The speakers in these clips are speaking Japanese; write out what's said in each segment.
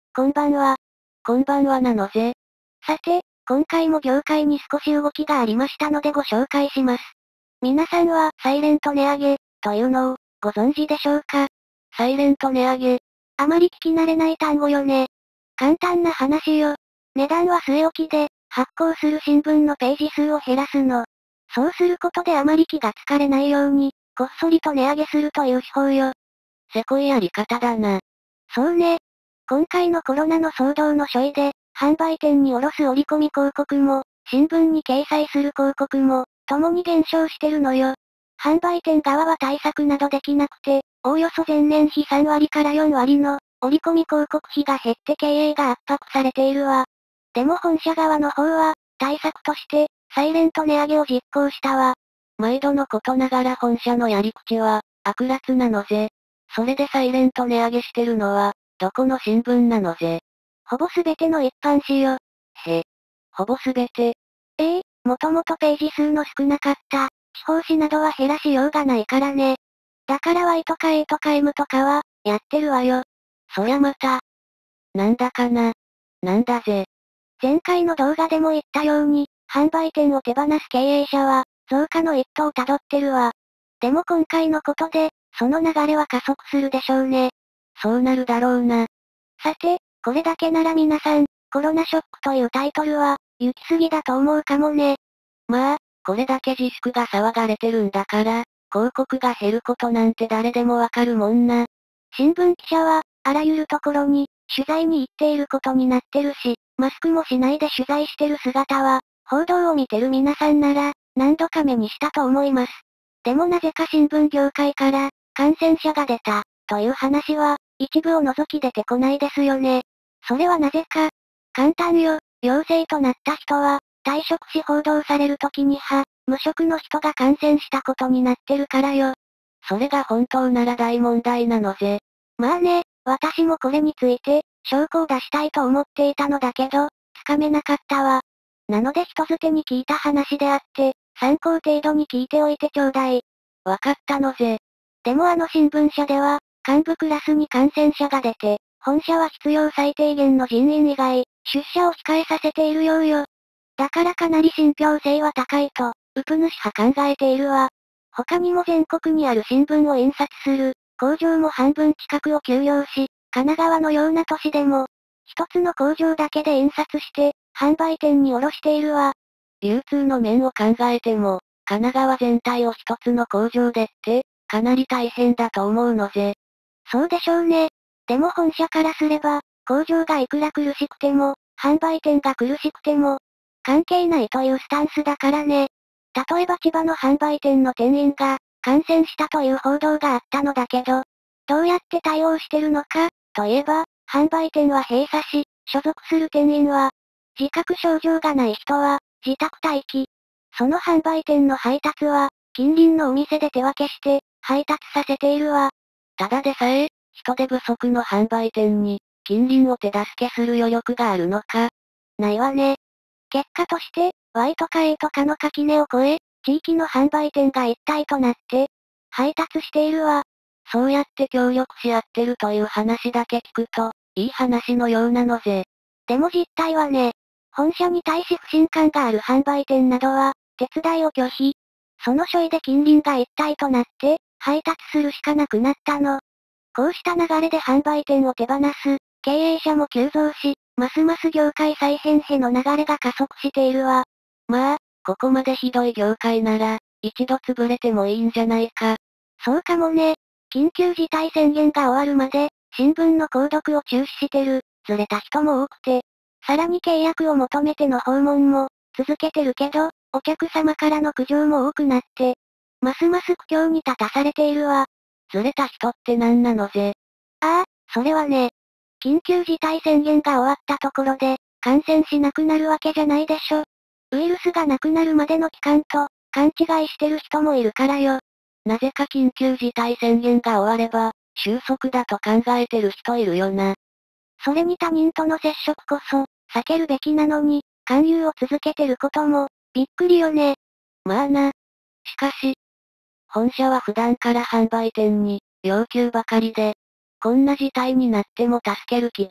こんばんは。 こんばんはなのぜ。 さて、今回も業界に少し動きがありましたのでご紹介します。皆さんは、サイレント値上げ、というのを、ご存知でしょうか？ サイレント値上げ。 あまり聞き慣れない単語よね。簡単な話よ。値段は据え置きで、発行する新聞のページ数を減らすの。そうすることであまり気がつかれないように、こっそりと値上げするという手法よ。 せこいやり方だな。 そうね。今回のコロナの騒動の初意で、販売店に卸す折り込み広告も、新聞に掲載する広告も、共に減少してるのよ。販売店側は対策などできなくて、おおよそ前年比3割から4割の、折り込み広告費が減って経営が圧迫されているわ。でも本社側の方は、対策として、サイレント値上げを実行したわ。 毎度のことながら本社のやり口は、悪辣なのぜ。それでサイレント値上げしてるのは、どこの新聞なのぜ。 ほぼすべての一般紙よ。 へ。ほぼすべて。 もともとページ数の少なかった、地方紙などは減らしようがないからね。だから Y とか A とか M とかは、やってるわよ。 そりゃまた。なんだかな。なんだぜ。 前回の動画でも言ったように、販売店を手放す経営者は、増加の一途をたどってるわ。でも今回のことで、その流れは加速するでしょうね。 そうなるだろうな。 さて、これだけなら皆さん、コロナショックというタイトルは、行き過ぎだと思うかもね。 まあ、これだけ自粛が騒がれてるんだから、広告が減ることなんて誰でもわかるもんな。 新聞記者は、あらゆるところに、取材に行っていることになってるし、マスクもしないで取材してる姿は、報道を見てる皆さんなら、何度か目にしたと思います。でもなぜか新聞業界から、感染者が出た、という話は、一部を除き出てこないですよね。それはなぜか。簡単よ、陽性となった人は、退職し報道される時に無職の人が感染したことになってるからよ。 それが本当なら大問題なのぜ。 まあね、私もこれについて、証拠を出したいと思っていたのだけど、つかめなかったわ。なので人づてに聞いた話であって、参考程度に聞いておいてちょうだい。 わかったのぜ。 でもあの新聞社では、幹部クラスに感染者が出て、本社は必要最低限の人員以外、出社を控えさせているようよ。だからかなり信憑性は高いと、ウプ主派考えているわ。他にも全国にある新聞を印刷する、工場も半分近くを休業し、神奈川のような都市でも、一つの工場だけで印刷して、販売店に卸しているわ。 流通の面を考えても、神奈川全体を一つの工場でって、かなり大変だと思うのぜ。 そうでしょうね。でも本社からすれば、工場がいくら苦しくても、販売店が苦しくても、関係ないというスタンスだからね。例えば千葉の販売店の店員が、感染したという報道があったのだけど、どうやって対応してるのか、といえば、販売店は閉鎖し、所属する店員は、自覚症状がない人は、自宅待機。その販売店の配達は、近隣のお店で手分けして、配達させているわ。 ただでさえ、人手不足の販売店に、近隣を手助けする余力があるのか。 ないわね。結果として、Y とか A とかの垣根を越え、地域の販売店が一体となって、配達しているわ。 そうやって協力し合ってるという話だけ聞くと、いい話のようなのぜ。 でも実態はね、本社に対し不信感がある販売店などは、手伝いを拒否。その処理で近隣が一体となって、配達するしかなくなったの。こうした流れで販売店を手放す、経営者も急増し、ますます業界再編への流れが加速しているわ。 まあ、ここまでひどい業界なら、一度潰れてもいいんじゃないか。 そうかもね。緊急事態宣言が終わるまで、新聞の購読を中止してる、ずれた人も多くて、さらに契約を求めての訪問も、続けてるけど、お客様からの苦情も多くなって、ますます苦境に立たされているわ。 ずれた人って何なのぜ。 ああ、それはね、緊急事態宣言が終わったところで、感染しなくなるわけじゃないでしょ。ウイルスがなくなるまでの期間と、勘違いしてる人もいるからよ。 なぜか緊急事態宣言が終われば、収束だと考えてる人いるよな。 それに他人との接触こそ、避けるべきなのに、勧誘を続けてることも、びっくりよね。 まあな。しかし、本社は普段から販売店に、要求ばかりで、こんな事態になっても助ける気が、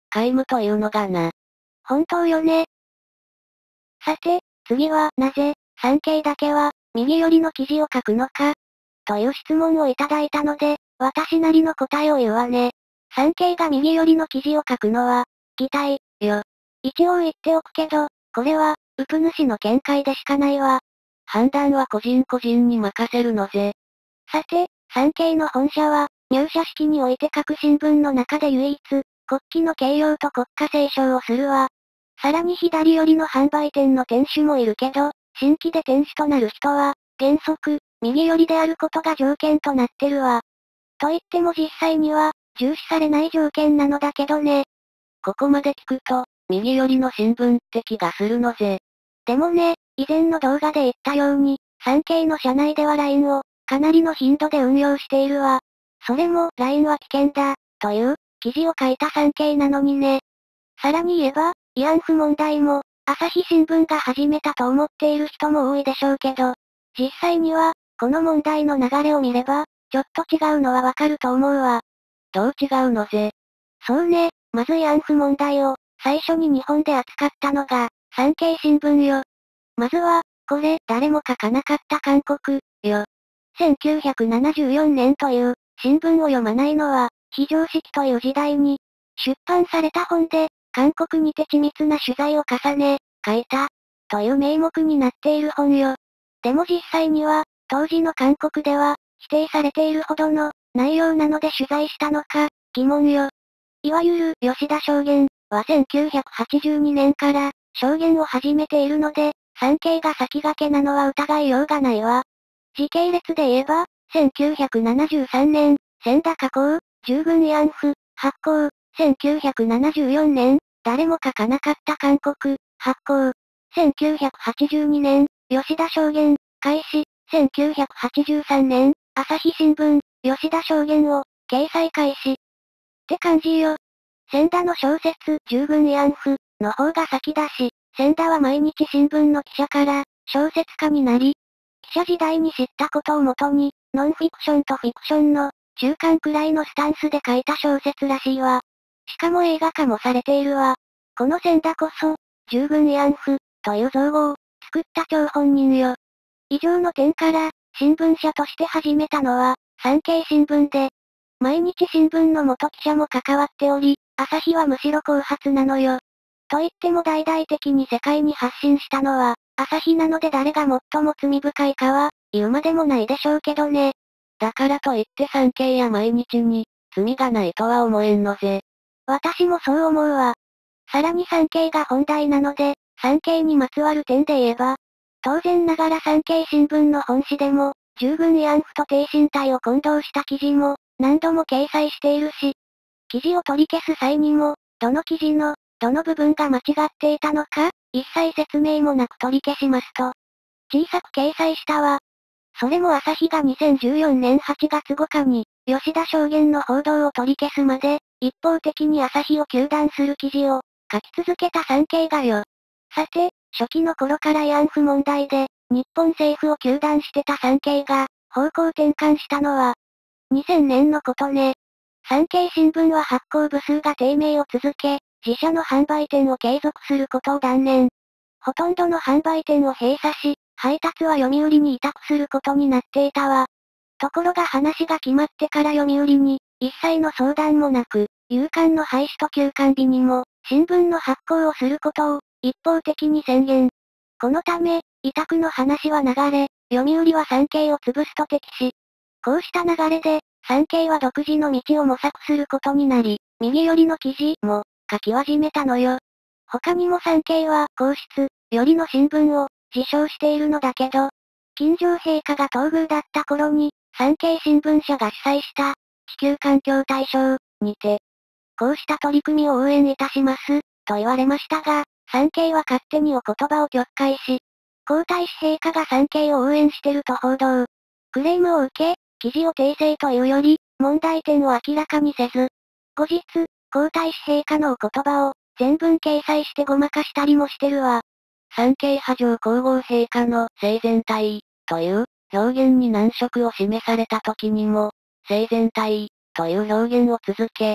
皆無というのがな。 本当よね。さて、次は、なぜ、産経だけは、右寄りの記事を書くのかという質問をいただいたので、私なりの答えを言うわね。産経が右寄りの記事を書くのは、期待、よ。一応言っておくけど、これは、ウプ主の見解でしかないわ。 判断は個人個人に任せるのぜ。 さて、産経の本社は、入社式において各新聞の中で唯一、国旗の掲揚と国歌斉唱をするわ。さらに左寄りの販売店の店主もいるけど、新規で店主となる人は、原則、右寄りであることが条件となってるわ。と言っても実際には、重視されない条件なのだけどね。 ここまで聞くと、右寄りの新聞って気がするのぜ。 でもね、以前の動画で言ったように、産経の社内では LINE を、かなりの頻度で運用しているわ。それも、LINE は危険だ、という、記事を書いた産経なのにね。さらに言えば、慰安婦問題も、朝日新聞が始めたと思っている人も多いでしょうけど、実際には、この問題の流れを見れば、ちょっと違うのはわかると思うわ。 どう違うのぜ。 そうね、まず慰安婦問題を、最初に日本で扱ったのが、産経新聞よ。まずは、これ、誰も書かなかった韓国、よ。1974年という、新聞を読まないのは、非常識という時代に、出版された本で、韓国にて緻密な取材を重ね、書いた、という名目になっている本よ。でも実際には、当時の韓国では、否定されているほどの、内容なので取材したのか、疑問よ。いわゆる、吉田証言は1982年から、証言を始めているので、産経が先駆けなのは疑いようがないわ。時系列で言えば、1973年、千田加工、従軍慰安婦、発行、1974年、誰も書かなかった韓国、発行。1982年、吉田証言、開始、1983年、朝日新聞、吉田証言を、掲載開始。って感じよ。千田の小説、従軍慰安婦、の方が先だし、千田は毎日新聞の記者から、小説家になり、記者時代に知ったことをもとに、ノンフィクションとフィクションの、中間くらいのスタンスで書いた小説らしいわ。しかも映画化もされているわ。この千田こそ、従軍慰安婦、という造語を、作った張本人よ。以上の点から、新聞社として始めたのは、産経新聞で、毎日新聞の元記者も関わっており、朝日はむしろ後発なのよ。と言っても大々的に世界に発信したのは、朝日なので誰が最も罪深いかは、言うまでもないでしょうけどね。 だからといって産経や毎日に、罪がないとは思えんのぜ。 私もそう思うわ。さらに産経が本題なので、産経にまつわる点で言えば、当然ながら産経新聞の本誌でも、従軍慰安婦と低身体を混同した記事も、何度も掲載しているし、記事を取り消す際にも、どの記事の、どの部分が間違っていたのか、一切説明もなく取り消しますと、小さく掲載したわ。それも朝日が2014年8月5日に、吉田証言の報道を取り消すまで、一方的に朝日を糾弾する記事を、書き続けた産経がよ。さて、初期の頃から慰安婦問題で、日本政府を糾弾してた産経が、方向転換したのは、2000年のことね。産経新聞は発行部数が低迷を続け、自社の販売店を継続することを断念。ほとんどの販売店を閉鎖し、配達は読売に委託することになっていたわ。ところが話が決まってから読売に、一切の相談もなく、夕刊の廃止と休刊日にも、新聞の発行をすることを、一方的に宣言。このため、委託の話は流れ、読売は産経を潰すと敵視。こうした流れで、産経は独自の道を模索することになり、右寄りの記事も書き始めたのよ。他にも産経は皇室寄りの新聞を自称しているのだけど、金城陛下が東宮だった頃に、産経新聞社が主催した地球環境大賞にて、こうした取り組みを応援いたします、と言われましたが、産経は勝手にお言葉を却下し、皇太子陛下が産経を応援してると報道。クレームを受け、記事を訂正というより、問題点を明らかにせず、後日、皇太子陛下のお言葉を、全文掲載してごまかしたりもしてるわ。 産経派上皇后陛下の生前体という表現に難色を示された時にも、生前体という表現を続け、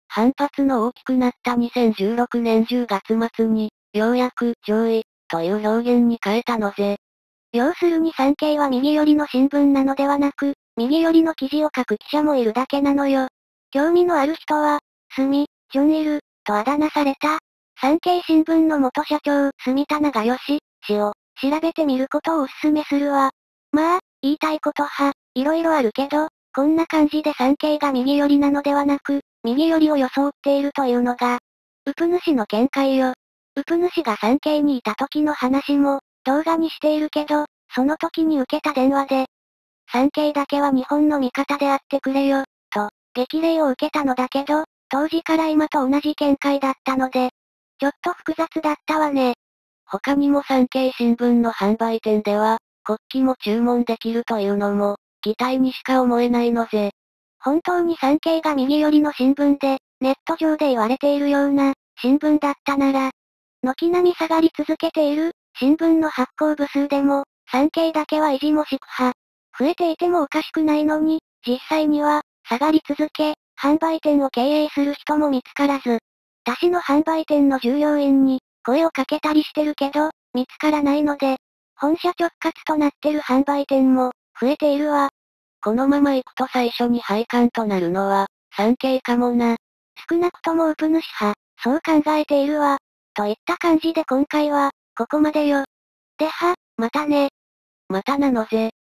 反発の大きくなった2016年10月末に、ようやく、上位、という表現に変えたのぜ。 要するに産経は右寄りの新聞なのではなく、右寄りの記事を書く記者もいるだけなのよ。興味のある人は、ジョンイル、とあだ名された、産経新聞の元社長、住田長義氏を、調べてみることをお勧めするわ。まあ、言いたいこといろいろあるけど、こんな感じで産経が右寄りなのではなく、右寄りを装っているというのが、ウプ主の見解よ。ウプ主が産経にいた時の話も、動画にしているけど、その時に受けた電話で、産経だけは日本の味方であってくれよ、と、激励を受けたのだけど、当時から今と同じ見解だったので、ちょっと複雑だったわね。 他にも産経新聞の販売店では、国旗も注文できるというのも、期待にしか思えないのぜ。 本当に産経が右寄りの新聞で、ネット上で言われているような、新聞だったなら、軒並み下がり続けている、新聞の発行部数でも、産経だけは維持もしくは、増えていてもおかしくないのに、実際には、下がり続け、販売店を経営する人も見つからず、他市の販売店の従業員に、声をかけたりしてるけど、見つからないので、本社直轄となってる販売店も、増えているわ。 このまま行くと最初に廃刊となるのは、産経かもな。 少なくともウプ主派、そう考えているわ。といった感じで今回は、ここまでよ。では、またね。 またなのぜ。